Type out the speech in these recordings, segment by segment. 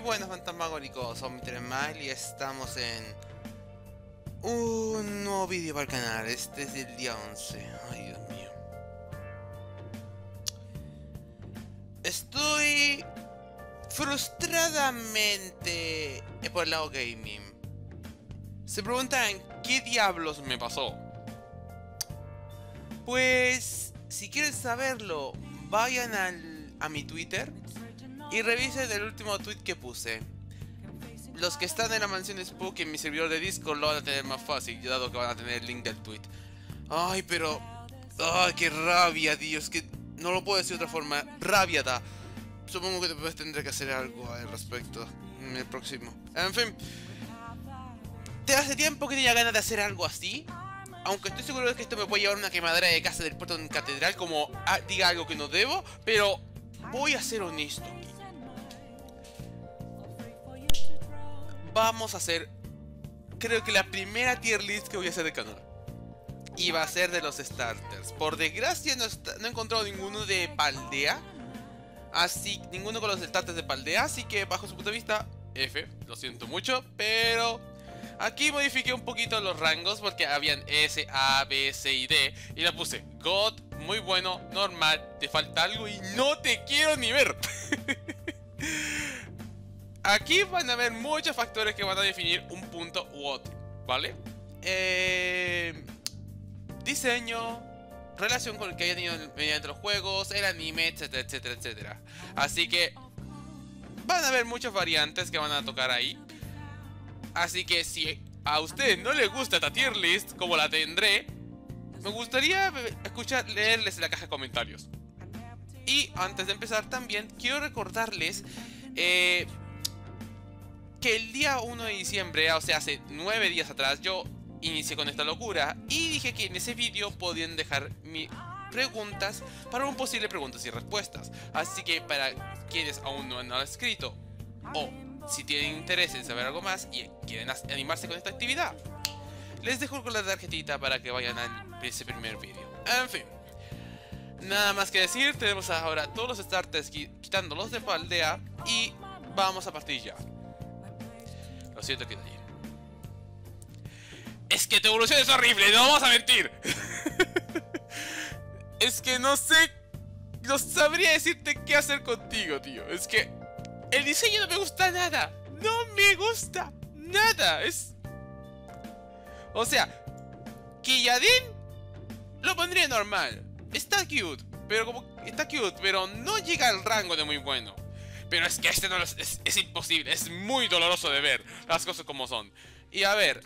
buenas fantasmagóricos, soy Mile y estamos en un nuevo vídeo para el canal. Este es el día 11. Ay, Dios mío. Estoy frustradamente por el lado gaming. Se preguntan qué diablos me pasó. Pues si quieren saberlo, vayan a mi Twitter y revisen el último tweet que puse. Los que están en la mansión Spook en mi servidor de Discord lo van a tener más fácil, dado que van a tener el link del tweet. Ay, pero... ay, qué rabia, Dios, que no lo puedo decir de otra forma. Rabia da. Supongo que después tendré que hacer algo al respecto en el próximo. En fin. ¿Te hace tiempo que tenía ganas de hacer algo así? Aunque estoy seguro de que esto me puede llevar una quemadera de casa del puerto en catedral, como diga algo que no debo, pero voy a ser honesto. Vamos a hacer, creo que la primera tier list que voy a hacer del canal. Y va a ser de los starters. Por desgracia no he encontrado ninguno de Paldea. Ninguno con los starters de Paldea. Así que bajo su punto de vista, F, lo siento mucho. Pero aquí modifiqué un poquito los rangos porque habían S, A, B, C y D. Y la puse God, muy bueno, normal, te falta algo y no te quiero ni ver. Aquí van a haber muchos factores que van a definir un punto u otro, ¿vale? Diseño, relación con el que haya tenido mediante los juegos, el anime, etcétera, etcétera, etcétera. Así que van a haber muchas variantes que van a tocar ahí. Así que si a ustedes no les gusta esta tier list, como la tendré, me gustaría leerles en la caja de comentarios. Y antes de empezar también quiero recordarles que el día 1 de diciembre, o sea, hace 9 días atrás, yo inicié con esta locura y dije que en ese vídeo podían dejar mis preguntas para un posible preguntas y respuestas. Así que para quienes aún no han escrito o si tienen interés en saber algo más y quieren animarse con esta actividad, les dejo con la tarjetita para que vayan a ese primer vídeo. En fin, nada más que decir, tenemos ahora todos los starters quitando los de Paldea y vamos a partir ya. Lo siento, que es que tu evolución es horrible, no vamos a mentir. Es que no sabría decirte qué hacer contigo, tío. Es que el diseño no me gusta nada. No me gusta nada. O sea, Killadin lo pondría normal. Está cute, pero no llega al rango de muy bueno. Pero es que este no es imposible, es muy doloroso de ver las cosas como son. Y a ver,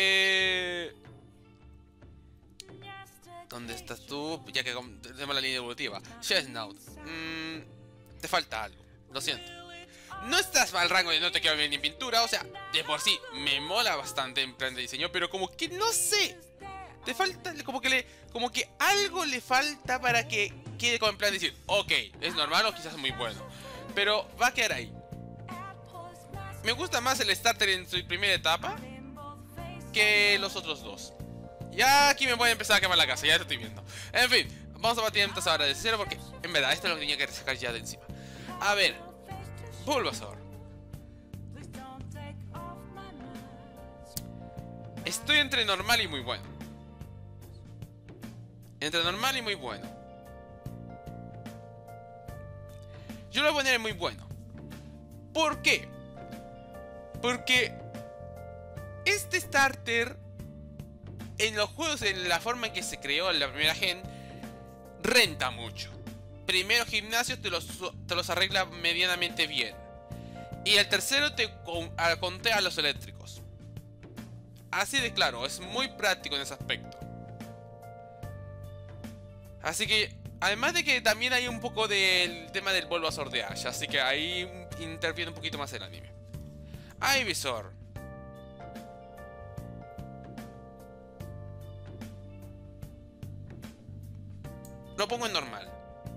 ¿dónde estás tú? Ya que tenemos la línea evolutiva. Chestnut, te falta algo, lo siento. No estás al rango de no te quiero ver ni en pintura, o sea, de por sí me mola bastante en plan de diseño, pero como que no sé. Te falta, como que algo le falta para que quede como en plan de decir, ok, es normal o quizás muy bueno. Pero va a quedar ahí. Me gusta más el starter en su primera etapa que los otros dos. Ya aquí me voy a empezar a quemar la casa, ya lo estoy viendo. En fin, vamos a batir entonces ahora de cero porque en verdad esto es lo que tenía que sacar ya de encima. A ver, Bulbasaur. Estoy entre normal y muy bueno. Entre normal y muy bueno. Yo lo voy a poner en muy bueno. ¿Por qué? Porque este starter en los juegos, en la forma en que se creó en la primera gen, renta mucho. Primero gimnasio te los arregla medianamente bien. Y el tercero te contea a los eléctricos. Así de claro, es muy práctico en ese aspecto. Así que, además de que también hay un poco del tema del Bulbasaur de Ash, así que ahí interviene un poquito más el anime. Ivysaur. Lo pongo en normal.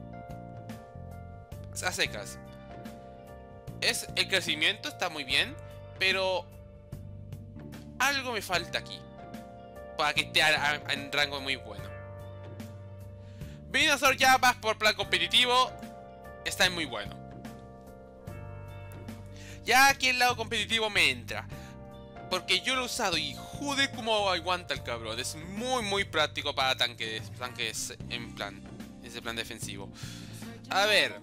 A secas. El crecimiento está muy bien, pero algo me falta aquí para que esté en rango muy bueno. Venusaur ya vas por plan competitivo, está muy bueno. Ya aquí el lado competitivo me entra. Porque yo lo he usado y joder cómo aguanta el cabrón. Es muy práctico para tanques en plan. Ese plan defensivo. A ver.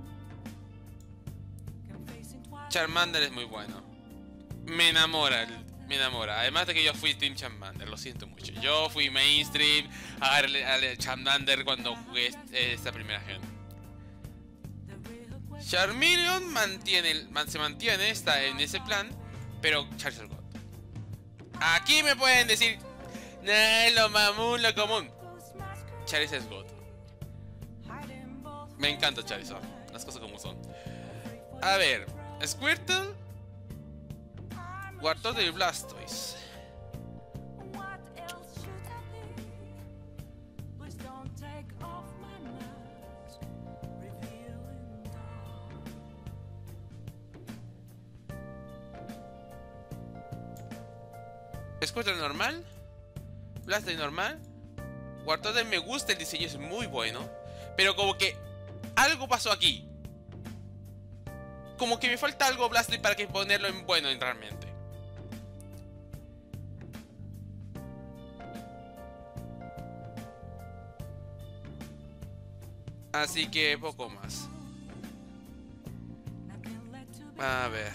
Charmander es muy bueno. Me enamora. Además de que yo fui Team Charmander, lo siento mucho. Yo fui mainstream al Charmander cuando jugué esta primera gen. Charmeleon se mantiene, está en ese plan, pero Charizard God. Aquí me pueden decir, nah, lo común. Charizard God. Me encanta Charizard, las cosas como son. A ver, Squirtle, Wartortle y Blastoise. Squirtle normal, Blastoise normal, Wartortle me gusta, el diseño es muy bueno, pero como que algo pasó aquí. Como que me falta algo Blastoise para que ponerlo en bueno realmente. Así que poco más. A ver.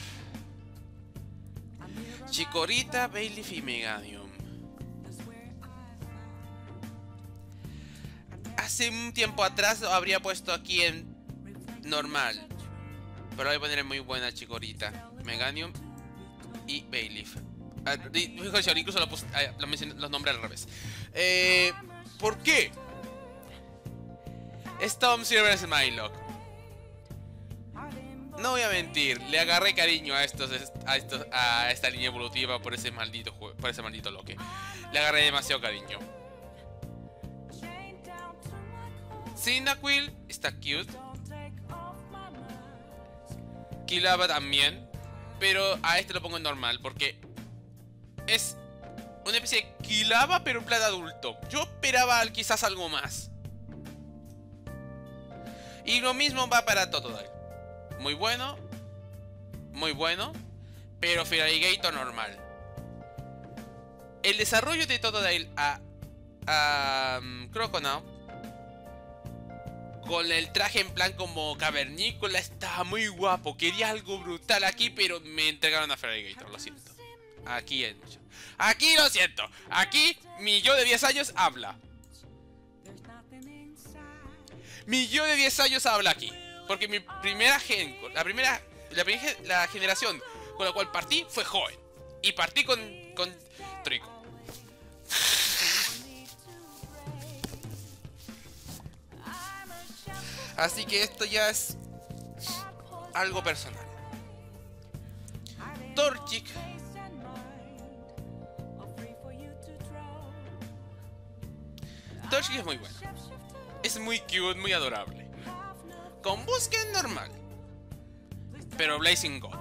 Chikorita, Bayleef y Meganium. Hace un tiempo atrás lo habría puesto aquí en normal. Pero voy a poner en muy buena Chikorita, Meganium y Bayleef. Incluso lo mencioné, los nombres al revés. ¿Por qué? Storm Silver Smilock. No voy a mentir, le agarré cariño a esta línea evolutiva por ese maldito Loque. Le agarré demasiado cariño. Cyndaquil está cute. Quilava también. Pero a este lo pongo en normal porque es una especie de Quilava pero en plan adulto. Yo esperaba quizás algo más. Y lo mismo va para Totodile. Muy bueno, pero Feraligatr normal. El desarrollo de Totodile a Croconaw con el traje en plan como cavernícola estaba muy guapo. Quería algo brutal aquí, pero me entregaron a Feraligatr, lo siento. Aquí lo siento. Aquí mi yo de 10 años habla. Mi yo de 10 años habla aquí. Porque mi primera la generación con la cual partí fue joven. Y partí con Trico. Así que esto ya es algo personal. Torchic. Torchic es muy bueno. Es muy cute, muy adorable. Con Busken normal. Pero Blazing God.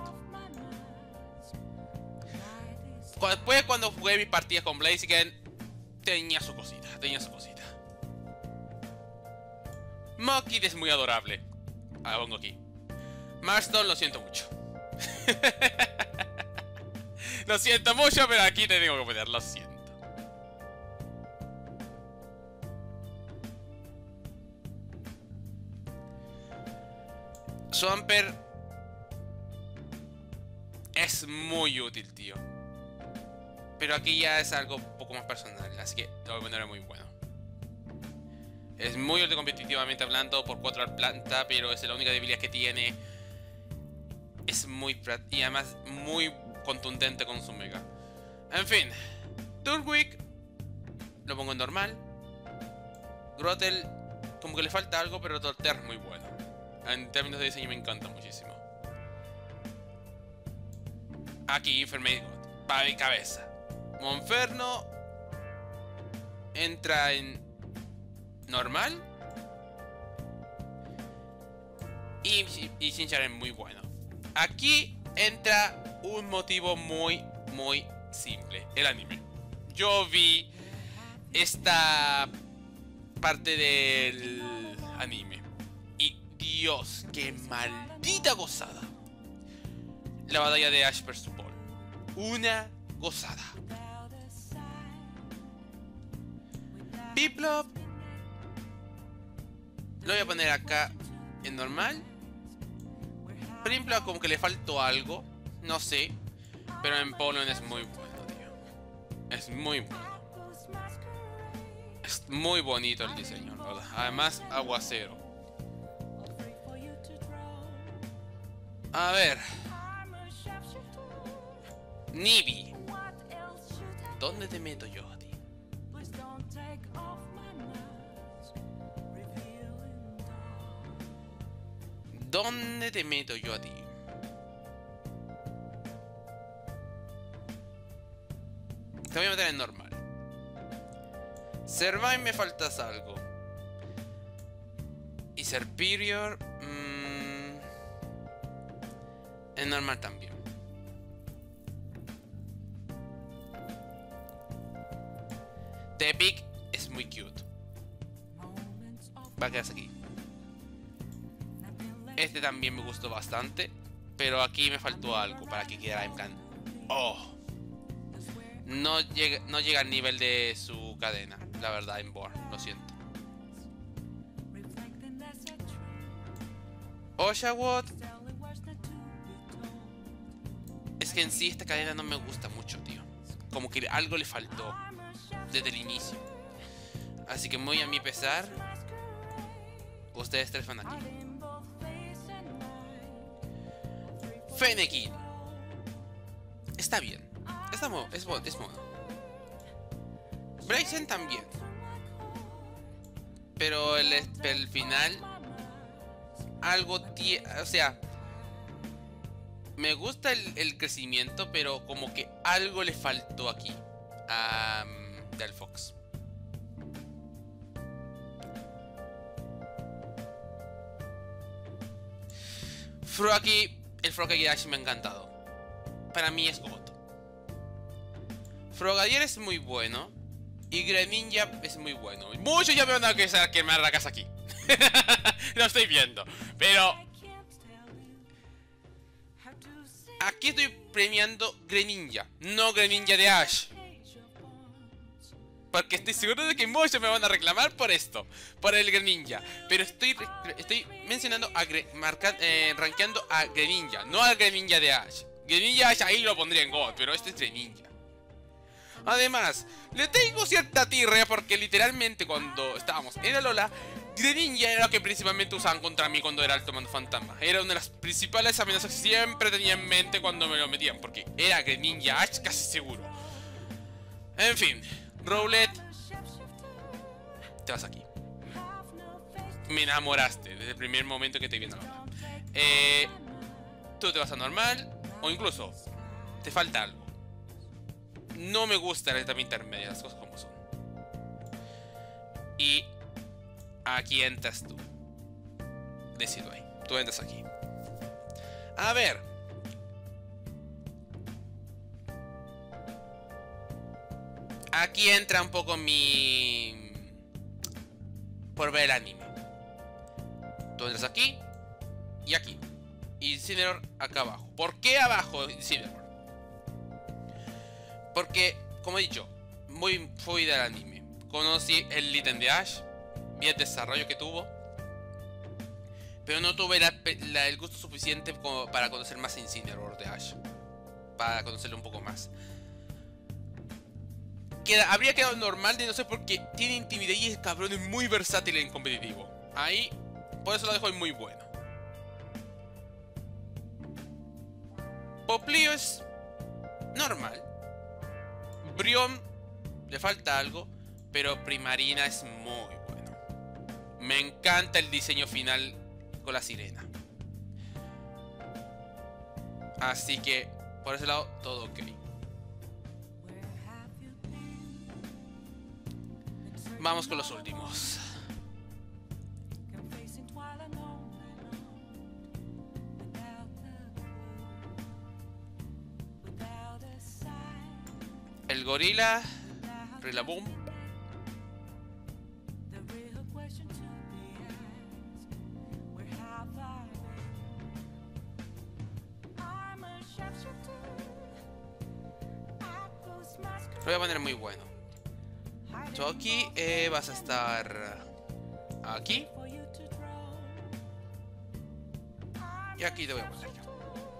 Después cuando jugué mis partidas con Blaziken, tenía su cosita. Mokid es muy adorable. Ahora pongo aquí. Marston, lo siento mucho. Lo siento mucho, pero aquí te tengo que poner, lo siento. Swampert es muy útil, tío. Pero aquí ya es algo un poco más personal, así que lo voy a poner muy bueno. Es muy útil competitivamente hablando por 4 al planta, pero es la única debilidad que tiene. Es muy y además muy contundente con su mega. En fin, Turtwig lo pongo en normal. Grottle como que le falta algo, pero Torterra es muy bueno. En términos de diseño me encanta muchísimo. Aquí Infernape para mi cabeza. Monferno entra en normal. Y Chinchar es muy bueno. Aquí entra un motivo muy simple. El anime. Yo vi esta parte del anime. Y Dios, qué maldita gozada. la batalla de Ash vs Paul. Una gozada. Piplup lo voy a poner acá en normal. Piplup como que le faltó algo, no sé, pero en Pollen es muy bueno, tío. Es muy bueno. Es muy bonito el diseño, ¿verdad? Además, aguacero. A ver. Nibi. ¿Dónde te meto yo a ti? ¿Dónde te meto yo a ti? Te voy a meter en normal. Servine me faltas algo. Y Superior... en normal también. Tepic es muy cute. Va a quedarse aquí. Este también me gustó bastante. Pero aquí me faltó algo para que quedara en plan... ¡Oh! No llega al nivel de su cadena, la verdad, en Boar. Lo siento. Oshawott. Es que en sí esta cadena no me gusta mucho, tío. Como que algo le faltó desde el inicio. Así que muy a mi pesar, ustedes tres van aquí. Fennekin. Está bien. Es mono. Bryson también. Pero el final... Algo o sea... Me gusta el crecimiento, pero como que algo le faltó aquí a Delphox. Froggy, el Froggy Ash me ha encantado. Para mí es God. Frogadier es muy bueno. Y Greninja es muy bueno. Muchos ya me van a quemar la casa aquí. Lo estoy viendo. Pero... aquí estoy premiando Greninja, no Greninja de Ash. Porque estoy seguro de que muchos me van a reclamar por esto, por el Greninja. Pero estoy mencionando rankeando a Greninja, no al Greninja de Ash. Greninja Ash ahí lo pondría en God, pero este es Greninja. Además, le tengo cierta tirria porque literalmente cuando estábamos en Alola, Greninja era lo que principalmente usaban contra mí cuando era el Tomando Fantasma. Era una de las principales amenazas que siempre tenía en mente cuando me lo metían, porque era Greninja Ash casi seguro. En fin, Rowlet, te vas aquí. Me enamoraste desde el primer momento que te vi en Alola. Tú te vas a normal, o incluso te falta algo. No me gusta la etapa intermedia, las cosas como son. Y aquí entras tú. Decido ahí. Tú entras aquí. A ver. Aquí entra un poco mi... por ver el anime. Tú entras aquí y aquí. Y Incineroar acá abajo. ¿Por qué abajo Incineroar? Porque, como he dicho, fui del anime. Conocí el ítem de Ash. Vi el desarrollo que tuvo. Pero no tuve el gusto suficiente como para conocer más Incineroar de Ash. Para conocerlo un poco más. Habría quedado normal de no sé por qué tiene intimidad y el cabrón es muy versátil en competitivo. Ahí, por eso lo dejo muy bueno. Poplio es normal. Brion le falta algo, pero Primarina es muy bueno. Me encanta el diseño final con la sirena. Así que, por ese lado, todo ok. Vamos con los últimos. El gorila, Rillaboom. voy a poner muy bueno. Tú aquí vas a estar aquí. Y aquí te voy a poner yo.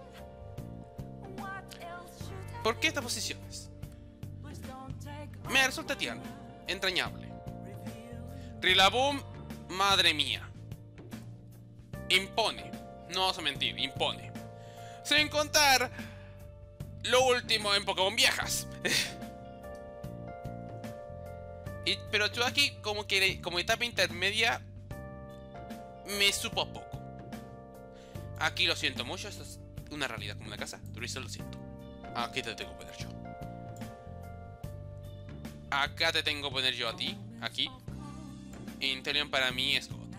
¿Por qué estas posiciones? Me resulta tierno, entrañable. Rillaboom, madre mía. Impone. No vamos a mentir, impone. Sin contar lo último en Pokémon viejas. Pero tú aquí como etapa intermedia me supo a poco. Aquí lo siento mucho, esto es una realidad como una casa. Turizo, lo siento. Aquí te tengo que poner yo. Acá te tengo que poner yo a ti. Aquí. Inteleon para mí es God.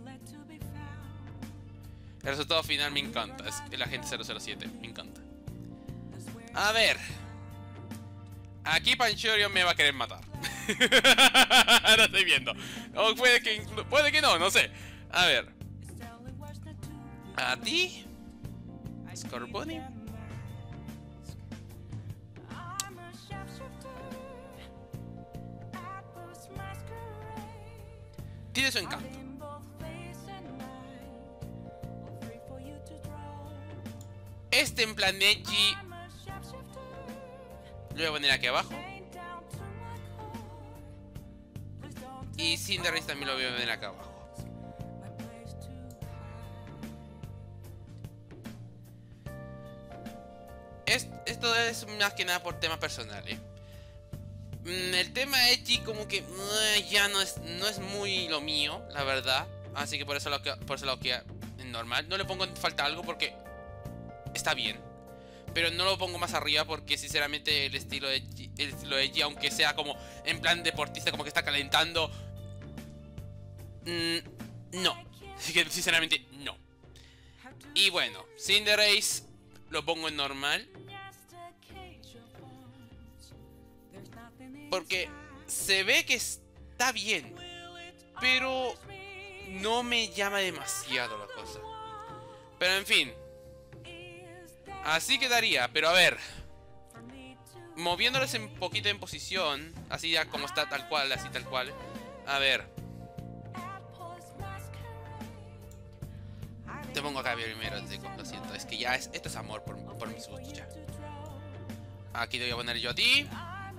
El resultado final me encanta. Es el agente 007. Me encanta. A ver. Aquí Panchorion me va a querer matar. Ahora estoy viendo. O puede que no, no sé. A ver. A ti. Scorbunny. Tiene su encanto. Este en plan edgy lo voy a poner aquí abajo. Y Cinderace también lo voy a poner acá abajo. Esto es más que nada por temas personales. El tema edgy como que ya no es muy lo mío, la verdad. Así que por eso lo que es normal. No le pongo en falta algo porque está bien. Pero no lo pongo más arriba porque sinceramente el estilo edgy, aunque sea como en plan deportista, como que está calentando, no. Así que sinceramente no. Y bueno, Cinderace lo pongo en normal. Porque se ve que está bien, pero no me llama demasiado la cosa. Pero en fin, así quedaría. Pero a ver, moviéndoles un poquito en posición, así ya como está tal cual, así tal cual. A ver, te pongo acá primero, lo siento. Es que ya esto es amor por mis gustos ya. Aquí te voy a poner yo a ti.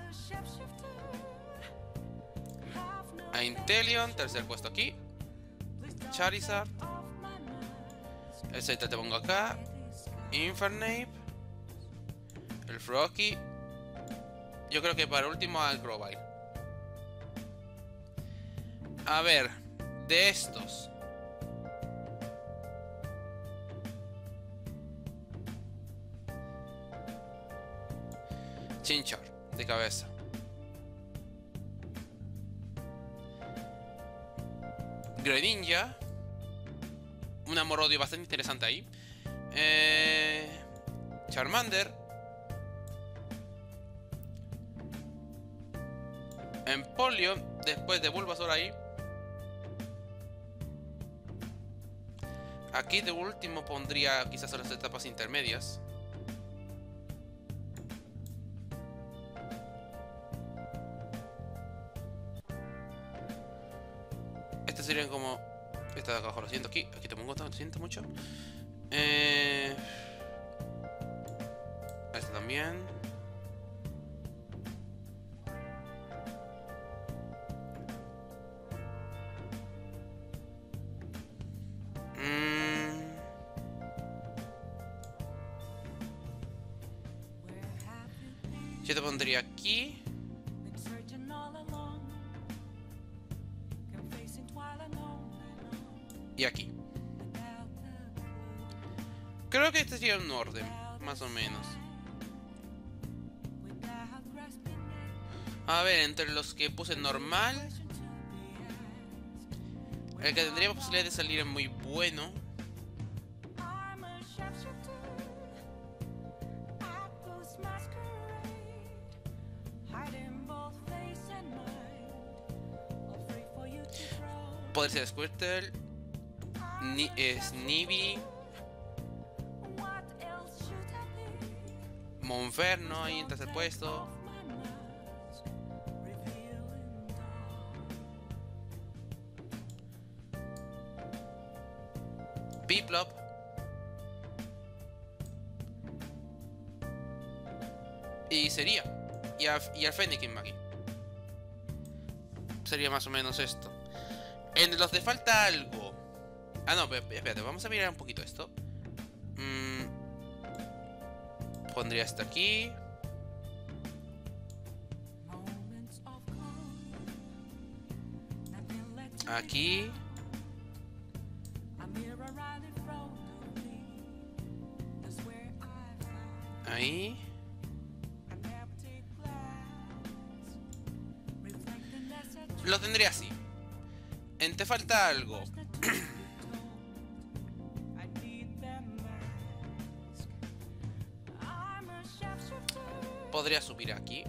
A Inteleon, tercer puesto aquí. Charizard. El Z te pongo acá. Infernape. El Froakie. Yo creo que para último al Grovyle. A ver, de estos. Chinchar, de cabeza. Greninja. Un Amorodio bastante interesante ahí. Charmander. Empoleon. Después de Bulbasaur ahí. Aquí de último pondría quizás a las etapas intermedias. Estas serían como... Esta de acá abajo, lo siento aquí. Aquí te pongo, lo siento mucho. Esta también. Yo te pondría aquí. Y aquí. Creo que este sería un orden, más o menos. A ver, entre los que puse normal, el que tendría posibilidad de salir es muy bueno. Puede ser Squirtle, Snivy, Monferno ahí en tercer puesto. Y sería. Y al Fennekin Maggie. Sería más o menos esto. En los de falta algo. Ah, no, espérate, vamos a mirar un poquito esto. Pondría esto aquí. Aquí. Ahí. Lo tendría así. Te falta algo. Podría subir aquí.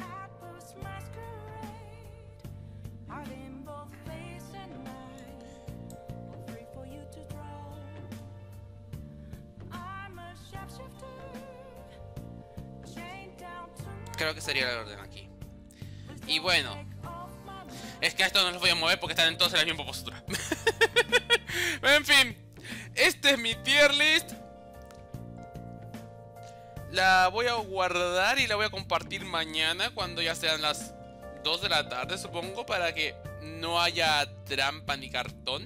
Creo que sería el orden aquí. Y bueno, es que a esto no los voy a mover porque están todos en la misma postura. En fin, este es mi tier list. La voy a guardar y la voy a compartir mañana cuando ya sean las 2 de la tarde, supongo, para que no haya trampa ni cartón.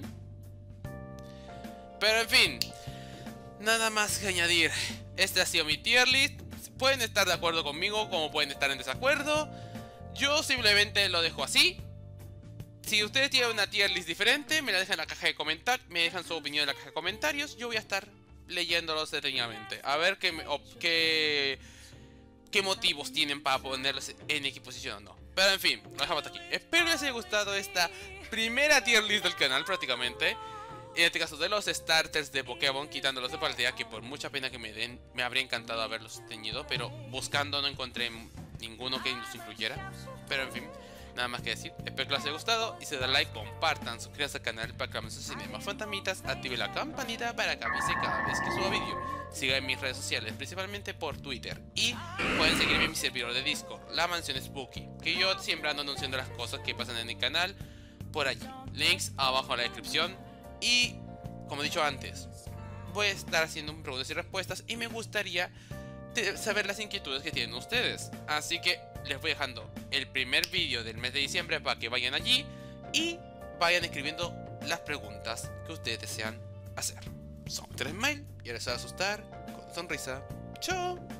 Pero en fin, nada más que añadir. Este ha sido mi tier list. Pueden estar de acuerdo conmigo como pueden estar en desacuerdo. Yo simplemente lo dejo así. Si ustedes tienen una tier list diferente, me la dejan en la caja de comentarios. Me dejan su opinión en la caja de comentarios. Yo voy a estar leyéndolos detenidamente. A ver qué motivos tienen para ponerlos en equiposición o no. Pero en fin, lo dejamos hasta aquí. Espero les haya gustado esta primera tier list del canal prácticamente. En este caso de los starters de Pokémon, quitándolos de partida, que por mucha pena que me den, me habría encantado haberlos tenido, pero buscando no encontré ninguno que los incluyera. Pero en fin, nada más que decir. Espero que les haya gustado y se den like, compartan, suscríbanse al canal para que más más fantasmitas, activen la campanita para que avise cada vez que suba vídeo. Sigan mis redes sociales, principalmente por Twitter, y pueden seguirme en mi servidor de Discord, la mansión Spooky, que yo siempre ando anunciando las cosas que pasan en el canal por allí. Links abajo en la descripción. Y como he dicho antes, voy a estar haciendo preguntas y respuestas y me gustaría saber las inquietudes que tienen ustedes. Así que les voy dejando el primer vídeo del mes de diciembre para que vayan allí y vayan escribiendo las preguntas que ustedes desean hacer. Son 3 mail y ahora se va a asustar con sonrisa. ¡Chao!